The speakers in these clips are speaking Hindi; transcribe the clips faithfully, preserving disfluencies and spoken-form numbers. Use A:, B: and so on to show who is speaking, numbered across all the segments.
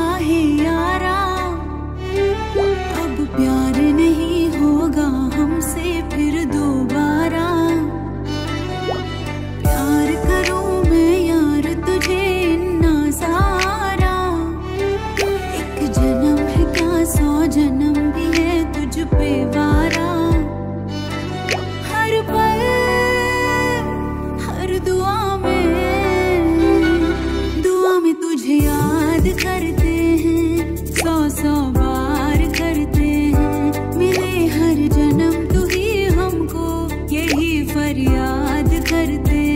A: है यारा, अब प्यार नहीं होगा हमसे फिर दोबारा। प्यार करूं मैं यार तुझे इन्ना सारा, एक जन्म है क्या सौ जन्म भी है तुझ पे वारा। हर पल हर दुआ में दुआ में तुझे याद करते हैं, सौ सौ बार करते हैं। मिले हर जन्म तू ही हमको यही फरियाद करते हैं।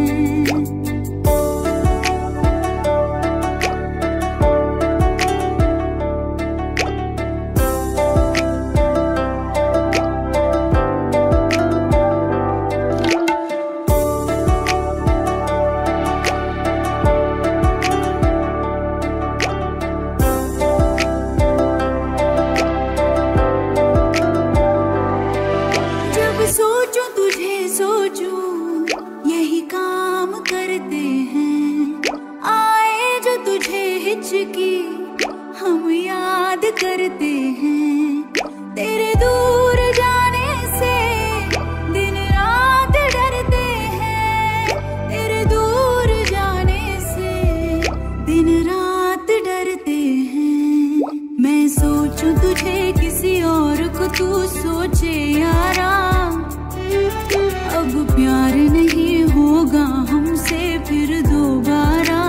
A: सोचूं तुझे सोचूं यही काम करते हैं, आए जो तुझे हिचकी हम याद करते हैं। तेरे दूर जाने से दिन रात डरते हैं, तेरे दूर जाने से दिन रात डरते हैं। मैं सोचूं तुझे किसी और को तू सोचे यारा, अब प्यार नहीं होगा हमसे फिर दोबारा।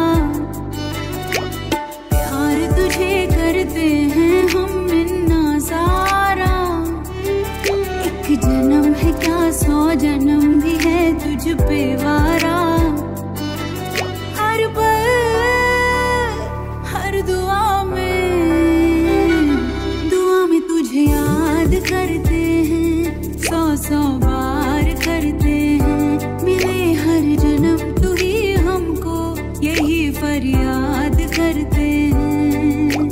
A: प्यार तुझे करते हैं हम इन्ना सारा, एक जन्म है क्या सौ जन्म भी है तुझ पे वारा। हर पल हर दुआ में दुआ में तुझे याद करते हैं, सौ सौ बार करते हैं। मिले हर जन्म तू ही हमको यही फरियाद करते हैं।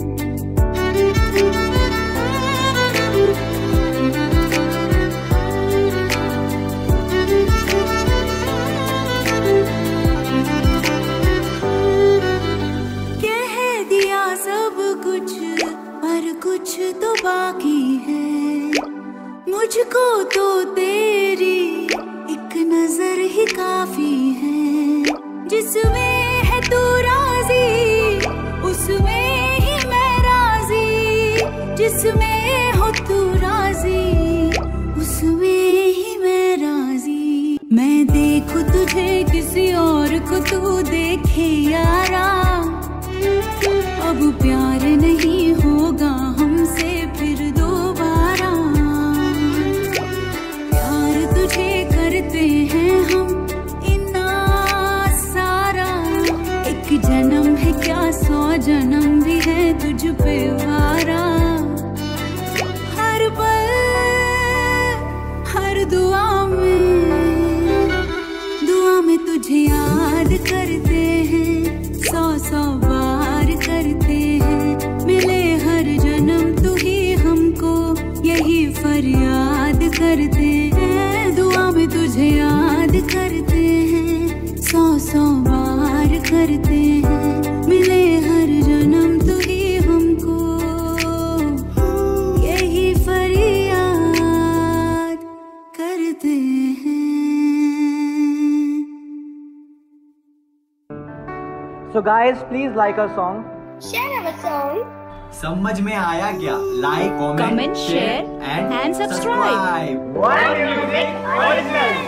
A: कह दिया सब कुछ पर कुछ तो बाकी है, मुझको तो तेरी एक नजर ही काफी है। जिसमें है तू राजी उसमें ही मैं राजी, जिसमें हो तू राजी उसमें ही मैं राजी। मैं देखूं तुझे किसी और को तू देखे यारा, अब प्यार नहीं होगा हमसे फिर दोबारा। प्यार तुझे करते हैं हम इन्ना सारा, एक जन्म है क्या सौ जन्म भी है तुझ पे वारा। हर पल हर दुआ में दुआ में तुझे याद करते हैं, सौ सौ बार करते हैं। मिले हर जन्म तू ही हमको यही फरियाद करते हैं। दुआ में तुझे याद करते हैं, सौ सौ बार करते हैं। मिले हर जन्म तू ही हमको यही फरियाद करते हैं।
B: So guys, please like our song.
C: Share our song.
D: समझ में आया क्या? Like, comment,
E: Comment,
D: share
E: share
D: and
E: and subscribe.
D: Subscribe.
F: One Music Original.